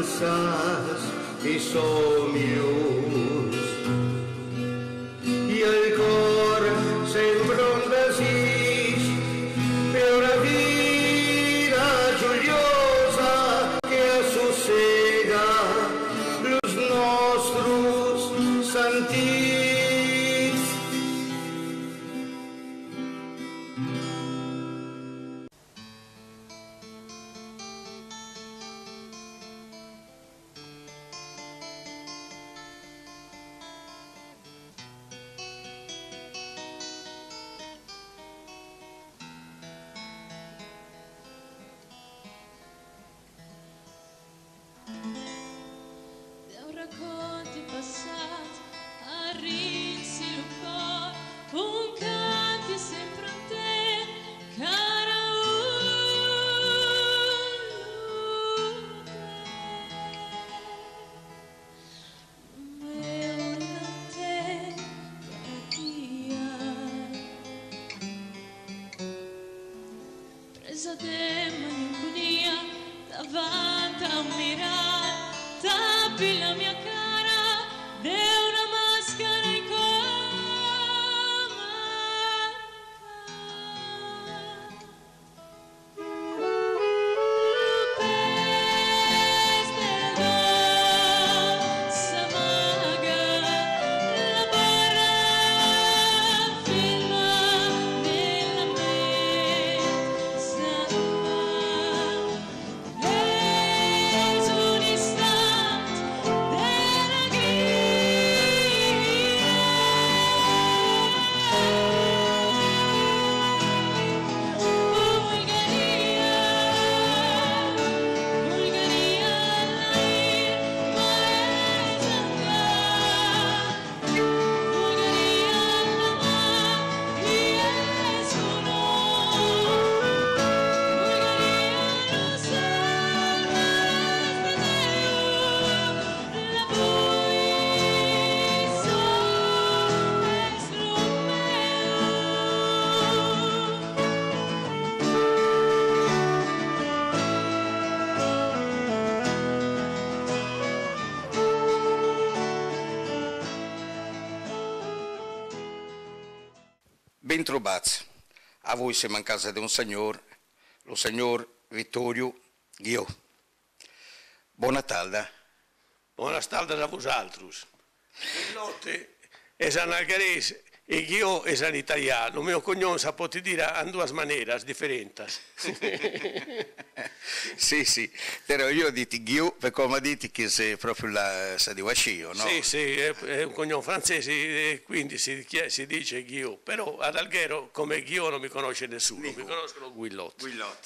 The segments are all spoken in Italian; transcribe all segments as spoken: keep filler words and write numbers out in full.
esperanzas y sueños. Y el cor se embrondacis de una vida lluviosa que asosega los nuestros sentidos. Ben trovati, a voi siamo in casa di un signor, lo signor Vittorio Ghio. Buona tarda. Buona tarda a vosaltros. Notte è in algherese e Ghio è in italiano. Il mio cognome si può dire in due maniere differenti. Sì, sì, però io ho detto Ghio per come dite che sei proprio la sa di Vascio, no? Sì, sì, è, è un cognome francese e quindi si, si dice Ghio, però ad Alghero come Ghio non mi conosce nessuno, Nico. Mi conoscono Guillot. Guillot.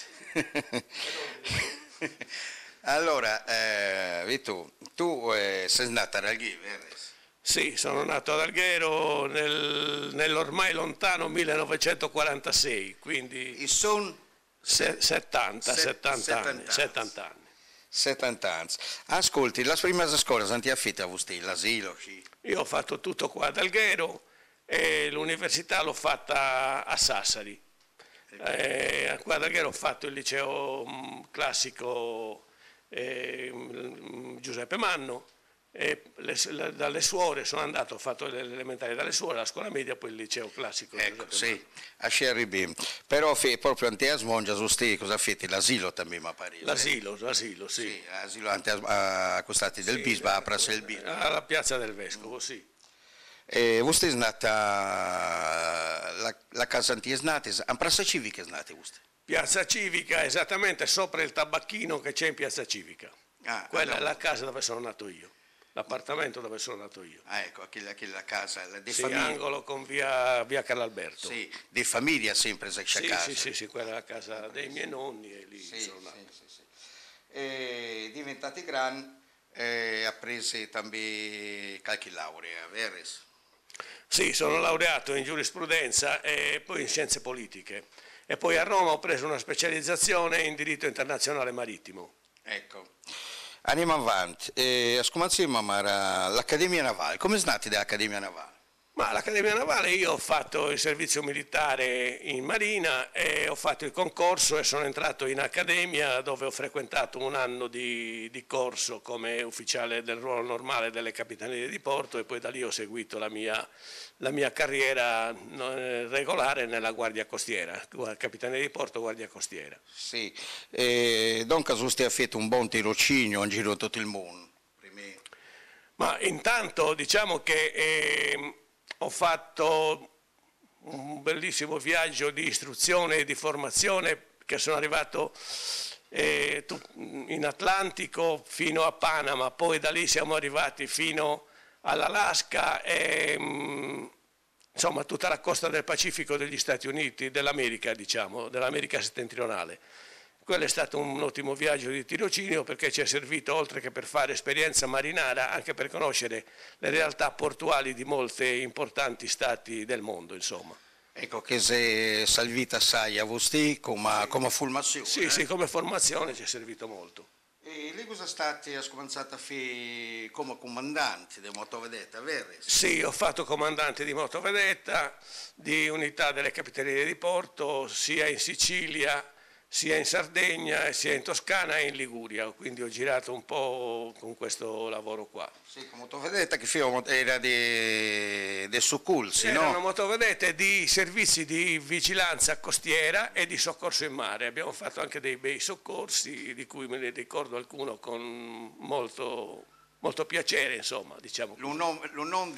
Allora, eh, Vito, tu eh, sei nato ad Alghero, vero? Sì, sono nato ad Alghero nel, nell'ormai lontano millenovecentoquarantasei, quindi... E sono... settanta, settanta anni, settanta anni. settanta anni. Ascolti, la prima scuola santi affitta a vostè, l'asilo? Sì. Io ho fatto tutto qua ad Alghero e l'università l'ho fatta a Sassari. Eh, qua ad Alghero ho fatto il liceo mh, classico eh, Giuseppe Manno. E le, le, dalle suore sono andato, ho fatto l'elementare dalle suore, la scuola media, poi il liceo classico. Ecco, sì, a Scerribim. Però fe, proprio ante a Smongia, su ste, cosa fate? L'asilo també mi pare. L'asilo, l'asilo, sì. Sì, l'asilo ante a, a costati del sì, Bisba, a Praça del Bisba. Alla piazza del Vescovo, sì. E voi siete nata, la, la casa antiche nate, a Praça Civica è nata vostè? Piazza Civica, esattamente sopra il tabacchino che c'è in Piazza Civica. Ah, quella allora. È la casa dove sono nato io. L'appartamento dove sono nato io. Ah, ecco, quella, quella casa di sì, famiglia. Angolo con via, via Carlalberto. Sì, di famiglia sempre questa sì, casa. Sì, sì, sì, quella è la casa dei miei nonni e lì sì, sono nato. Sì, sì, sì. E diventati grandi, eh, ha preso anche qualche laurea, vero? Sì, sono laureato in giurisprudenza e poi in scienze politiche. E poi a Roma ho preso una specializzazione in diritto internazionale marittimo. Ecco. Andiamo avanti, eh, ascoltiamo l'Accademia Navale, come è nata l'Accademia Navale? Ma all'Accademia Navale io ho fatto il servizio militare in Marina e ho fatto il concorso e sono entrato in Accademia, dove ho frequentato un anno di, di corso come ufficiale del ruolo normale delle Capitanerie di Porto, e poi da lì ho seguito la mia, la mia carriera regolare nella Guardia Costiera, Capitaneria di Porto, Guardia Costiera. Sì, eh, donc você ha fatto un buon tirocinio in giro tutto il mondo. Prime... Ma intanto diciamo che... Eh, ho fatto un bellissimo viaggio di istruzione e di formazione, che sono arrivato eh, in Atlantico fino a Panama, poi da lì siamo arrivati fino all'Alaska e mh, insomma tutta la costa del Pacifico degli Stati Uniti, dell'America diciamo, dell'America settentrionale. Quello è stato un ottimo viaggio di tirocinio, perché ci è servito, oltre che per fare esperienza marinara, anche per conoscere le realtà portuali di molti importanti stati del mondo, insomma. Ecco che se salvita sai a vostè come, come formazione. Sì, eh? sì, come formazione ci è servito molto. E lei cosa state, ha cominciato a fare come comandante di motovedetta, vero? Sì, ho fatto comandante di motovedetta, di unità delle Capitanerie di Porto, sia in Sicilia, sia in Sardegna, sia in Toscana e in Liguria, quindi ho girato un po' con questo lavoro qua. Sì, come motovedetta che era di, di soccorsi, no? Erano motovedette di servizi di vigilanza costiera e di soccorso in mare. Abbiamo fatto anche dei bei soccorsi, di cui me ne ricordo alcuno con molto, molto piacere, insomma, diciamo. Il nome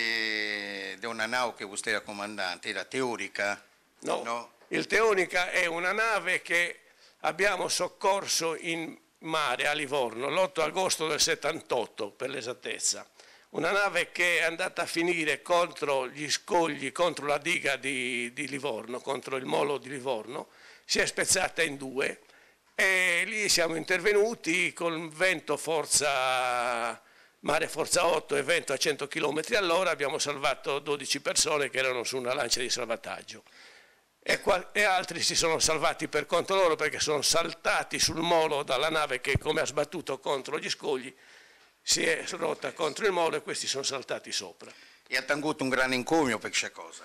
di, di una nave che vostè era comandante era Teorica? No. No. Il Teonica è una nave che abbiamo soccorso in mare a Livorno l'otto agosto del settantotto, per l'esattezza. Una nave che è andata a finire contro gli scogli, contro la diga di, di Livorno, contro il molo di Livorno, si è spezzata in due e lì siamo intervenuti con vento forza, mare forza otto e vento a cento chilometri all'ora, abbiamo salvato dodici persone che erano su una lancia di salvataggio. E, qua, e altri si sono salvati per conto loro, perché sono saltati sul molo dalla nave che, come ha sbattuto contro gli scogli, si è rotta contro il molo e questi sono saltati sopra. E ha avuto un grande incomio per questa cosa?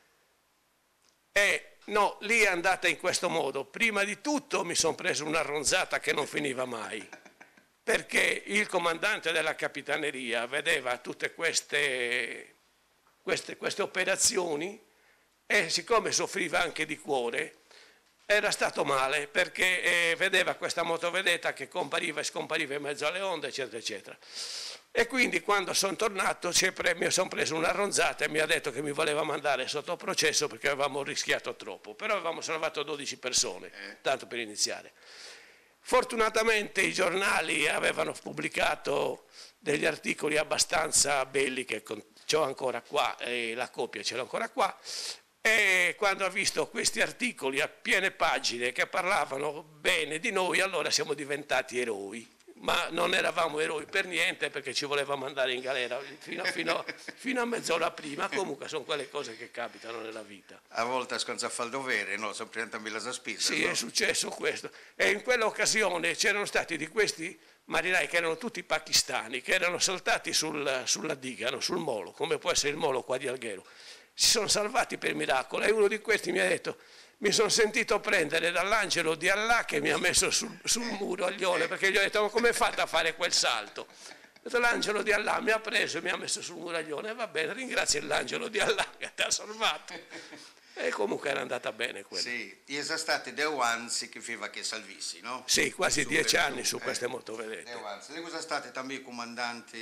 E no, lì è andata in questo modo. Prima di tutto mi sono preso una ronzata che non finiva mai, perché il comandante della Capitaneria vedeva tutte queste, queste, queste operazioni, e siccome soffriva anche di cuore era stato male, perché eh, vedeva questa motovedetta che compariva e scompariva in mezzo alle onde, eccetera eccetera, e quindi quando sono tornato pre- mi sono preso una ronzata e mi ha detto che mi voleva mandare sotto processo perché avevamo rischiato troppo, però avevamo salvato dodici persone, tanto per iniziare. Fortunatamente i giornali avevano pubblicato degli articoli abbastanza belli, che ce l'ho ancora qua, e la copia ce l'ho ancora qua. E quando ho visto questi articoli a piene pagine che parlavano bene di noi, allora siamo diventati eroi. Ma non eravamo eroi per niente, perché ci voleva mandare in galera fino, fino, fino a mezz'ora prima. Comunque sono quelle cose che capitano nella vita. A volte sconza fa il dovere, no? Sempre entrambi la spesa. Sì, no? È successo questo. E in quell'occasione c'erano stati di questi marinai che erano tutti pakistani, che erano saltati sul, sulla diga, no? Sul molo, come può essere il molo qua di Alghero. Si sono salvati per miracolo, e uno di questi mi ha detto: mi sono sentito prendere dall'angelo di Allah che mi ha messo sul, sul muro agli ole, perché gli ho detto: ma come hai fatto a fare quel salto? Ho detto: l'angelo di Allah mi ha preso e mi ha messo sul muraglione. E va bene, ringrazio l'angelo di Allah che ti ha salvato. E comunque era andata bene quella. Sì, e sono stati due anni che finiva che salvissi, no? Sì, quasi su dieci anni eh, su queste motovedette. Due anni. Lei cosa state también comandante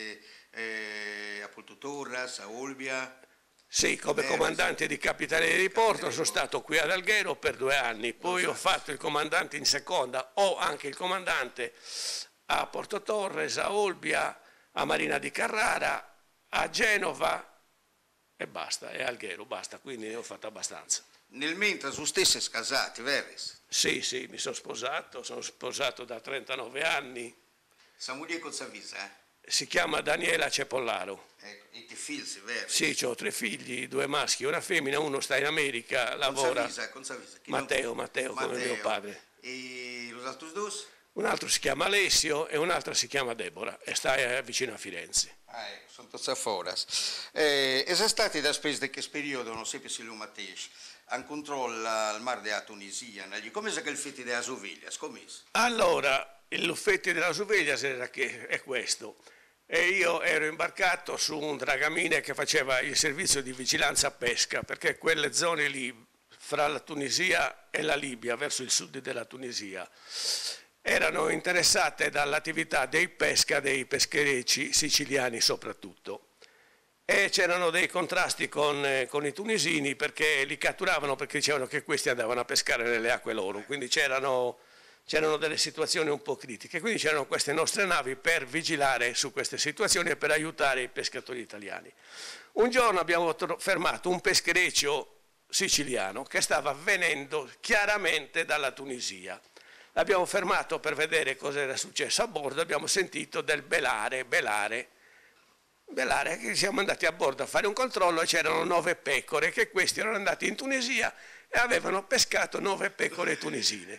eh, a Porto Torres, a Olbia? Sì, come comandante di Capitaneria di Porto sono stato qui ad Alghero per due anni, poi ho fatto il comandante in seconda, o anche il comandante a Porto Torres, a Olbia, a Marina di Carrara, a Genova e basta, e a Alghero, basta, quindi ne ho fatto abbastanza. Nel mentre su stesse scasati, vero? Sì, sì, mi sono sposato, sono sposato da trentanove anni. Samudio cosa avvisa, eh? Si chiama Daniela Cepollaro. Ecco, e che figli, vero? Sì, ho tre figli, due maschi e una femmina, uno sta in America, lavora. Con Savisa, con Savisa. Matteo, Matteo, come Matteo. mio padre. E los altros dos? un altro si chiama Alessio e un'altra si chiama Deborah e sta eh, vicino a Firenze. Ah, ecco, sono tutti fuori. Eh, è stato da spese di questo periodo, non so se lui stesso, un controllo al mar della Tunisia, come è che il fetto della Soviglia? Allora, l'uffetto della Soviglia era che è questo. E io ero imbarcato su un dragamine che faceva il servizio di vigilanza pesca, perché quelle zone lì, fra la Tunisia e la Libia, verso il sud della Tunisia, erano interessate dall'attività dei pesca dei pescherecci siciliani soprattutto. E c'erano dei contrasti con, eh, con i tunisini perché li catturavano perché dicevano che questi andavano a pescare nelle acque loro, quindi c'erano... c'erano delle situazioni un po' critiche, quindi c'erano queste nostre navi per vigilare su queste situazioni e per aiutare i pescatori italiani. Un giorno abbiamo fermato un peschereccio siciliano che stava venendo chiaramente dalla Tunisia. L'abbiamo fermato per vedere cosa era successo a bordo, abbiamo sentito del belare, belare, belare, che siamo andati a bordo a fare un controllo e c'erano nove pecore, che questi erano andati in Tunisia e avevano pescato nove pecore tunisine.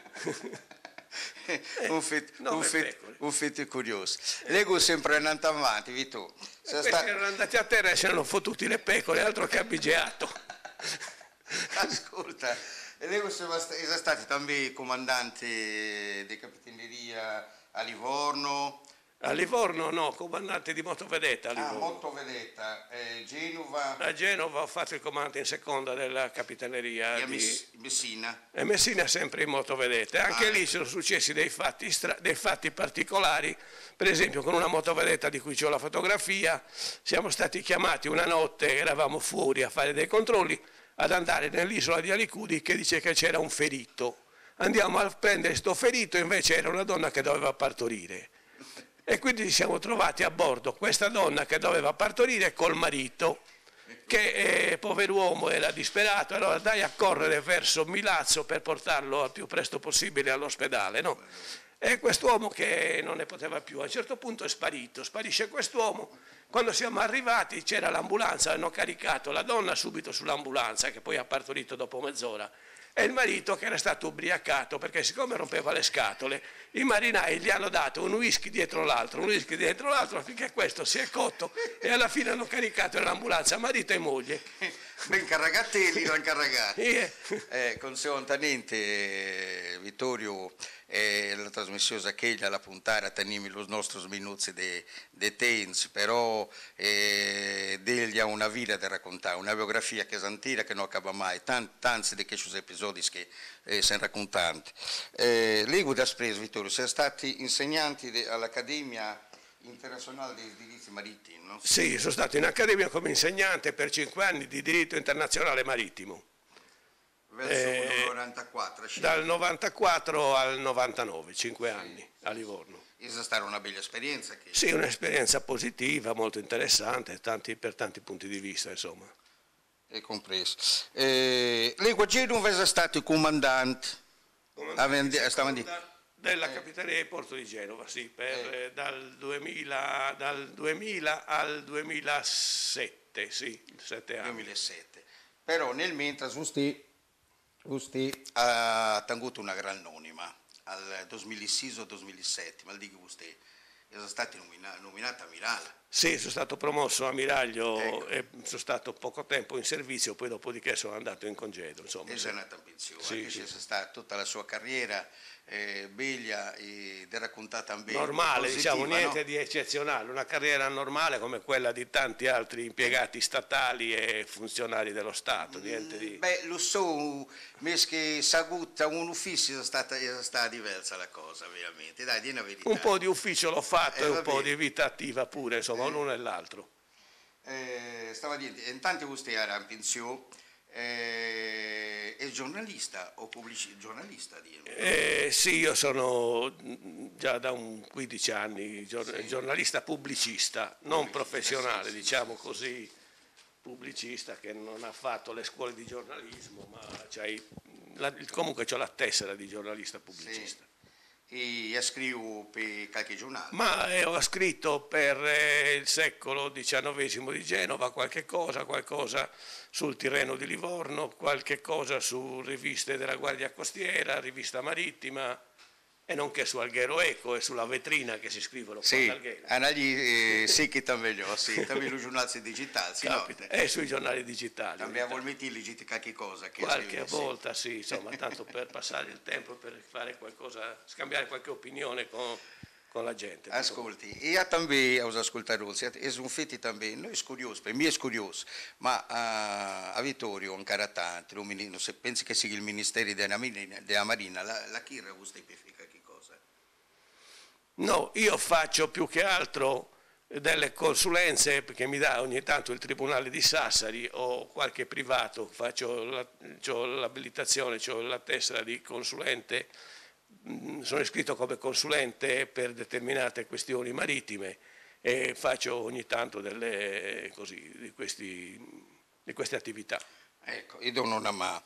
eh, un, fatto, un, fatto, un fatto curioso. Leggo sempre andando avanti, Vito. Questi sta... erano andati a terra e si erano fottuti le pecore, altro che abbigeato. Ascolta, leggo siamo stati anche comandante di capitaneria a Livorno. A Livorno no, comandante di motovedetta a Livorno. Ah, motovedetta, eh, Genova. A Genova ho fatto il comandante in seconda della capitaneria. E a di... Messina? E Messina sempre in motovedetta. Anche ah. lì sono successi dei fatti, stra... dei fatti particolari, per esempio con una motovedetta di cui ho la fotografia, siamo stati chiamati una notte, eravamo fuori a fare dei controlli, ad andare nell'isola di Alicudi che dice che c'era un ferito. Andiamo a prendere sto ferito, invece era una donna che doveva partorire. E quindi ci siamo trovati a bordo questa donna che doveva partorire col marito, che eh, pover'uomo era disperato, allora dai a correre verso Milazzo per portarlo al più presto possibile all'ospedale, no? E quest'uomo che non ne poteva più, a un certo punto è sparito, sparisce quest'uomo, quando siamo arrivati c'era l'ambulanza, hanno caricato la donna subito sull'ambulanza che poi ha partorito dopo mezz'ora. E il marito che era stato ubriacato perché siccome rompeva le scatole i marinai gli hanno dato un whisky dietro l'altro, un whisky dietro l'altro finché questo si è cotto e alla fine hanno caricato nell'ambulanza marito e moglie. Ben carregatelli, l'hanno carregati. Yeah. Eh, conseguentemente Vittorio eh, la trasmissione che la puntare teniamo i nostri minuti di tempo, però eh, degli ha una vita da raccontare, una biografia che è antica che non acaba mai, tanti, tanti di questi episodi che eh, sono raccontanti. Eh, Leggo da spesa, Vittorio, siamo stati insegnanti all'Accademia Internazionale dei Diritti Marittimi, no? Sì, sono stato in accademia come insegnante per cinque anni di diritto internazionale marittimo. Verso eh, il novantaquattro. Dal novantaquattro al novantanove, cinque sì, anni a Livorno. È stata una bella esperienza? Che... Sì, un'esperienza positiva, molto interessante, tanti, per tanti punti di vista, insomma. È compreso. Eh, lei a Genova è stato comandante? Comandante della Capitaneria di Porto di Genova, sì, per, eh. dal, duemila, dal duemila al duemilasette, sì, sette anni. duemilasette. Però nel mentre vostè, vostè ha tenuto una gran anonima al duemilasei o duemilasette, ma dico vostè, è stato nominato, nominato ammiraglio. Sì, sono stato promosso ammiraglio ecco. E sono stato poco tempo in servizio, poi dopodiché sono andato in congedo. Insomma, e sei andato in pensione, sì, anche sì. Se è stata tutta la sua carriera eh, bella ed è raccontata bene. Normale, positiva, diciamo, niente no? di eccezionale, una carriera normale come quella di tanti altri impiegati statali e funzionari dello Stato. Niente di... Beh, lo so, che sagutta un ufficio è stata, è stata diversa la cosa, veramente. Dai, di una verità. Un po' di ufficio l'ho fatto eh, e un po' bene. di vita attiva pure, insomma, eh. l'uno e l'altro. Eh, stava dicendo, intanto vostè era in pensione, eh, è giornalista o pubblicista? Giornalista, eh, sì, io sono già da un quindici anni gior- sì. giornalista pubblicista, non professionale, sì, sì, diciamo sì, così, sì. Pubblicista che non ha fatto le scuole di giornalismo, ma la, comunque ho la tessera di giornalista pubblicista. Sì. E ha scritto per qualche giornale? Ma eh, ho scritto per eh, il secolo diciannovesimo di Genova qualche cosa, qualcosa sul Tirreno di Livorno, qualche cosa su riviste della Guardia Costiera, rivista marittima, e nonché su Alghero Eco e sulla vetrina che si scrivono sì, qua ad Alghero. Anagli, eh, sì che meglio, sì, también los giornali digitali, sì, Capita, no? e sui giornali digitali. Abbiamo il metti di qualche cosa che Qualche scrive, volta sì, insomma, tanto per passare il tempo, per fare qualcosa, scambiare qualche opinione con, con la gente. Ascolti, e també aos ascoltatori, è un feti també, noi è curioso, per me è curioso, ma a, a Vittorio, ancora tanti, non se pensi che sia il Ministero della Marina, della Marina la, la Chirra giustifica che cosa? No, io faccio più che altro delle consulenze che mi dà ogni tanto il Tribunale di Sassari o qualche privato, faccio la, ho l'abilitazione, ho la tessera di consulente, sono iscritto come consulente per determinate questioni marittime e faccio ogni tanto delle, così, di, questi, di queste attività. Ecco, io do una mano.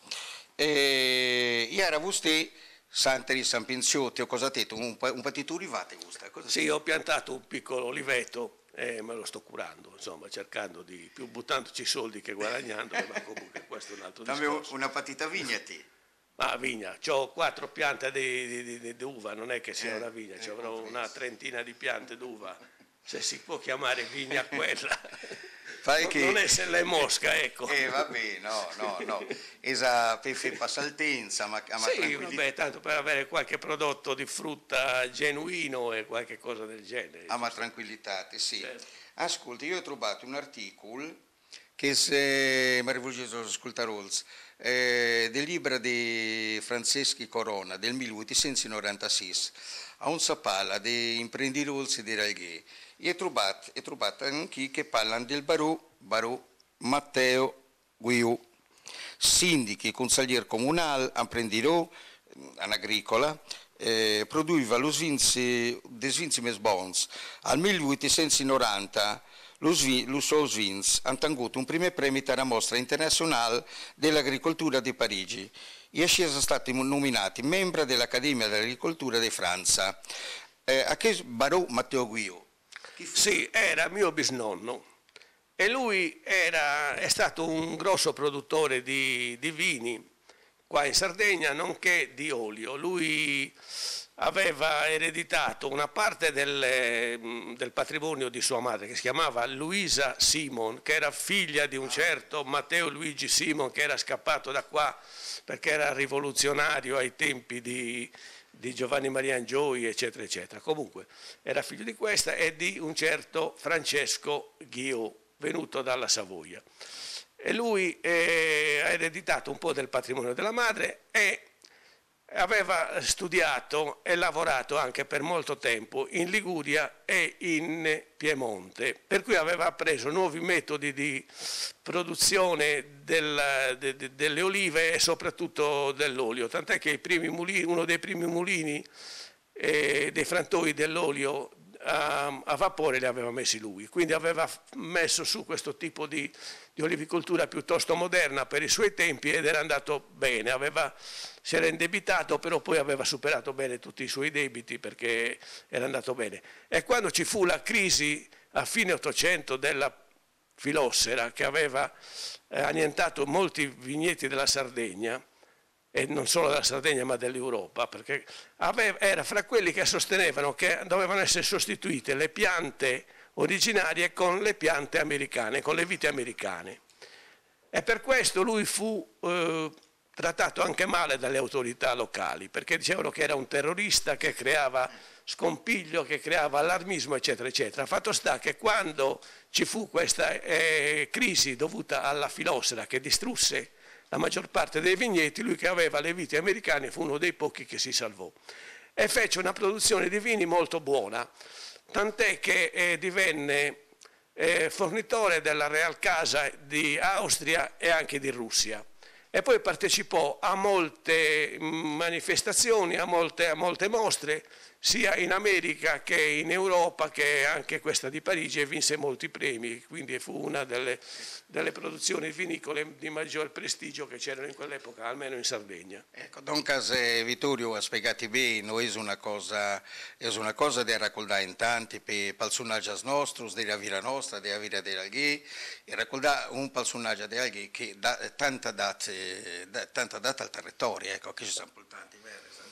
E ieri vostè, Santeri, San Pinziotti o cosa ha detto, un, un patito rivate gusta? Cosa sì, ho piantato un piccolo oliveto e me lo sto curando, insomma, cercando di, più buttandoci soldi che guadagnando, ma comunque questo è un altro discorso. discorso. Una patita vigna te? Ah, vigna, ho quattro piante di, di, di, di uva, non è che sia eh, una vigna, eh, avrò una trentina di piante d'uva, se si può chiamare vigna quella. Fai non, che... non essere le mosca, ecco. Eh vabbè, no, no, no, esa per saltenza, ma, ma sì, vabbè, tanto per avere qualche prodotto di frutta genuino e qualche cosa del genere. Ah, ma tranquillità, sì. Certo. Ascolti, io ho trovato un articolo che se mi rivolgevo all'ascoltatori, eh, del libro di Franceschi Corona del milleottocentonovantasei, a un sapala di imprenditori di Ralghe. E ho trovato, ho trovato anche che parlano del barò, barò Matteo Guiu, sindaco e consigliere comunale, imprenditore agricola, eh, produiva lo svinzi, dei svinzi bons. Al milleottocentonovanta lo suo svins ha ottenuto un primo premio alla mostra internazionale dell'agricoltura di Parigi e è stato nominato membro dell'Accademia dell'Agricoltura di Francia. Eh, a che barò Matteo Guiu? Sì, era mio bisnonno e lui era, è stato un grosso produttore di, di vini qua in Sardegna, nonché di olio. Lui aveva ereditato una parte del, del patrimonio di sua madre che si chiamava Luisa Simon, che era figlia di un certo Matteo Luigi Simon che era scappato da qua perché era rivoluzionario ai tempi di... di Giovanni Maria Angioi, eccetera, eccetera. Comunque era figlio di questa e di un certo Francesco Guiu, venuto dalla Savoia. E lui eh, ha ereditato un po' del patrimonio della madre e aveva studiato e lavorato anche per molto tempo in Liguria e in Piemonte, per cui aveva appreso nuovi metodi di produzione del, de, de, delle olive e soprattutto dell'olio, tant'è che i primi mulini, uno dei primi mulini eh, dei frantoi dell'olio a, a vapore li aveva messi lui, quindi aveva messo su questo tipo di, di olivicoltura piuttosto moderna per i suoi tempi ed era andato bene, aveva, si era indebitato però poi aveva superato bene tutti i suoi debiti perché era andato bene. E quando ci fu la crisi a fine Ottocento della filossera che aveva eh, annientato molti vigneti della Sardegna, e non solo della Sardegna ma dell'Europa, perché aveva, era fra quelli che sostenevano che dovevano essere sostituite le piante originarie con le piante americane, con le vite americane. E per questo lui fu eh, trattato anche male dalle autorità locali, perché dicevano che era un terrorista che creava scompiglio, che creava allarmismo, eccetera, eccetera. Fatto sta che quando ci fu questa eh, crisi dovuta alla filossera che distrusse la maggior parte dei vigneti, lui che aveva le viti americane fu uno dei pochi che si salvò e fece una produzione di vini molto buona, tant'è che eh, divenne eh, fornitore della Real Casa di Austria e anche di Russia e poi partecipò a molte manifestazioni, a molte, a molte mostre, sia in America che in Europa, che anche questa di Parigi, e vinse molti premi, quindi fu una delle, delle produzioni vinicole di maggior prestigio che c'erano in quell'epoca, almeno in Sardegna. Ecco, Doncas eh, Vittorio ha spiegato bene, non è una cosa, è una cosa da raccontare in tanti per personaggi nostri, della vita nostra, della vita dell'Alghè, e raccontare un personaggio dell'Alghè che dà tanta data, tanta data al territorio, ecco, che ci sono tanti, vero?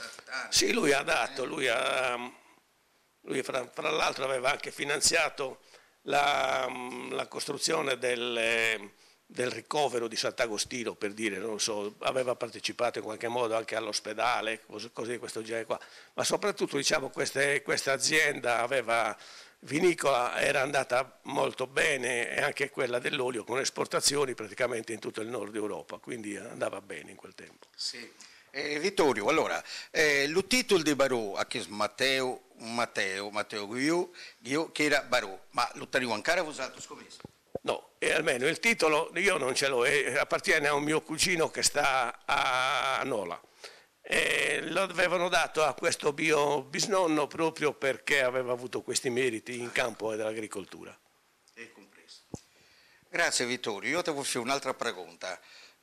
Sì, lui ha dato, lui, ha, lui fra, fra l'altro aveva anche finanziato la, la costruzione del, del ricovero di Sant'Agostino, per dire, non so, aveva partecipato in qualche modo anche all'ospedale, cose, cose di questo genere qua, ma soprattutto diciamo queste, questa azienda aveva vinicola, era andata molto bene, e anche quella dell'olio con esportazioni praticamente in tutto il nord Europa, quindi andava bene in quel tempo. Sì. Eh, Vittorio, allora, eh, il titolo di Barò, a che Matteo, Matteo, Matteo Guiu, che era Barò, ma lo teniamo ancora usato scommesso? No, e almeno il titolo io non ce l'ho, appartiene a un mio cugino che sta a Nola. E lo avevano dato a questo mio bisnonno proprio perché aveva avuto questi meriti in campo dell'agricoltura. È compreso. Grazie Vittorio, io ti voglio fare un'altra pregunta.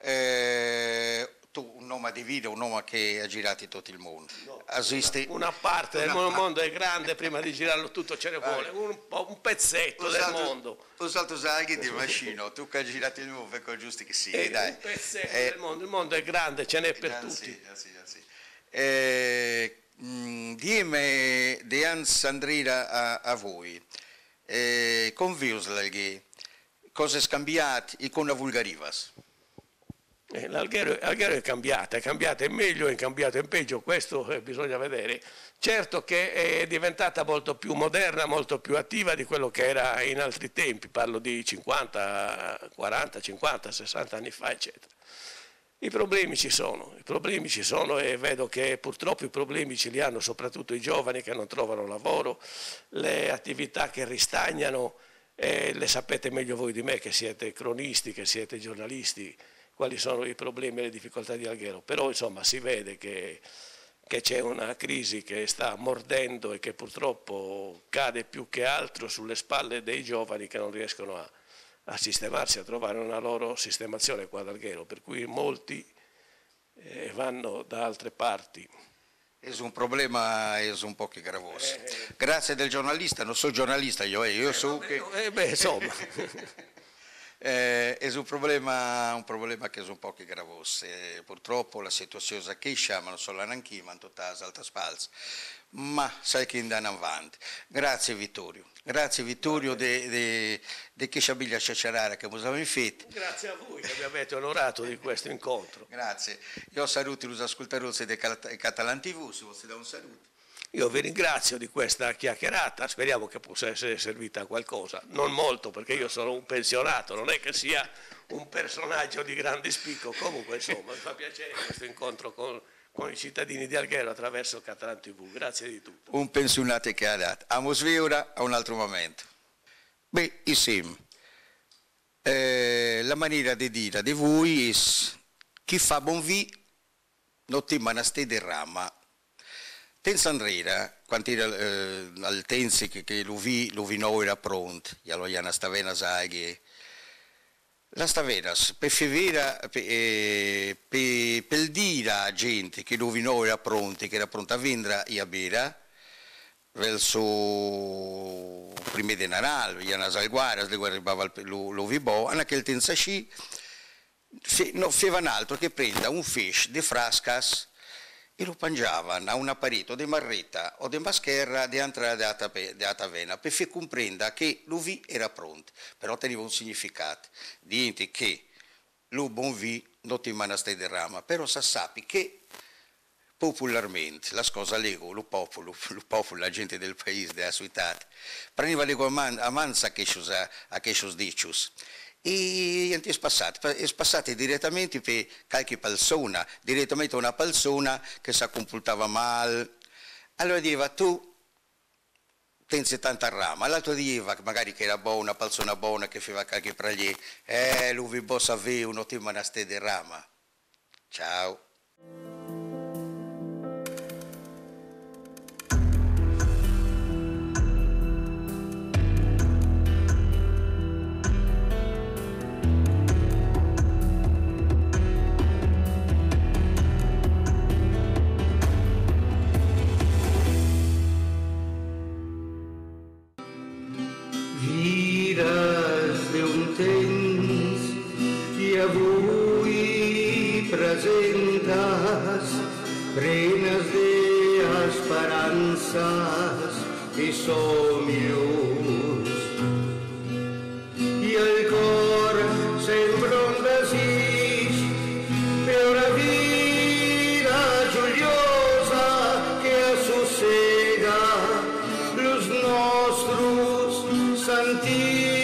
Eh, tu un nome di vita, un nome che ha girato tutto il mondo. No, Esiste una, una parte del una mondo è grande, prima di girarlo tutto ce ne vuole, un, un pezzetto un del salto, mondo. Un salto saghi di macchino, tu che hai girato il mondo, è giusto che sia, È dai. un pezzetto Eh, del mondo, il mondo è grande, ce n'è per già tutti. sì, già sì, già sì. Eh, mh, Dime di Ansandrira a, a voi, eh, con Viuslaghi, cose scambiate e con la Vulgarivas? Eh, L'Alghero, l'Alghero è cambiata, è cambiata in meglio, è cambiata in peggio, questo eh, bisogna vedere. Certo che è diventata molto più moderna, molto più attiva di quello che era in altri tempi, parlo di cinquanta, quaranta, cinquanta, sessanta anni fa, eccetera. I problemi ci sono, i problemi ci sono e vedo che purtroppo i problemi ce li hanno soprattutto i giovani che non trovano lavoro, le attività che ristagnano, eh, le sapete meglio voi di me che siete cronisti, che siete giornalisti, quali sono i problemi e le difficoltà di Alghero, però insomma si vede che, che c'è una crisi che sta mordendo e che purtroppo cade più che altro sulle spalle dei giovani che non riescono a, a sistemarsi, a trovare una loro sistemazione qua ad Alghero, per cui molti eh, vanno da altre parti. È un problema è un po' che gravoso. Eh, Grazie del giornalista, non sono giornalista io, eh, io eh, so vabbè, che... Eh, beh, insomma... Eh, è un problema, un problema che è un po' che gravoso. Eh, purtroppo la situazione che c'è, ma non solo anche ma in tutta l'altra spalza, ma sai che andiamo avanti. Grazie Vittorio, grazie Vittorio di che ci abbiamo chiacchierare che abbiamo fatto. Grazie a voi che mi avete onorato di questo incontro. Grazie, io saluto gli ascoltatori di Catalan tivù, se volete dare un saluto. Io vi ringrazio di questa chiacchierata, speriamo che possa essere servita a qualcosa, non molto perché io sono un pensionato, non è che sia un personaggio di grande spicco, comunque insomma mi fa piacere questo incontro con, con i cittadini di Alghero attraverso Catalan tivù, grazie di tutto. Un pensionato che ha dato, a Mosviura a un altro momento. Beh, insieme, eh, la maniera di dire di voi è chi fa buon vi non ti manaste derrama. Tensandrera, quando era eh, al tensi che, che lo vi, lo vino era pronto, e allora una stavena saghe. La stavena, per fevera, per, eh, per, per dire a gente che lo vino era pronto, che era pronto a vendere e a bere, verso prima di Natale, e una salguara, le arrivava lo, lo vibò, anche il tensa sci, fe, no, facevano altro che prenda un fish di frascas, e lo mangiavano a una parete o di marretta o di mascherra di entrata di atavena per far comprendere che l'uvi era pronto, però teneva un significato, niente che lo buon vi non ti manaste derrama, però sa sappi che popolarmente, la cosa lego, lo popolo, lo popolo, la gente del paese, della città, prendeva lego a, man, a manza a questi dicius. E è spassato, è spassato direttamente per qualche persona, direttamente una persona che si comportava male. Allora diceva, tu pensi tanta rama, l'altro diceva magari che era buona, una persona buona che faceva qualche praglie, eh, lui bossa aveva un ottimo naste di rama. Ciao. Vidas de un temps que avui presentas plenes de esperances i somnios. I el cor sempre un desig per una vida joiosa que assossega los nostres sentits.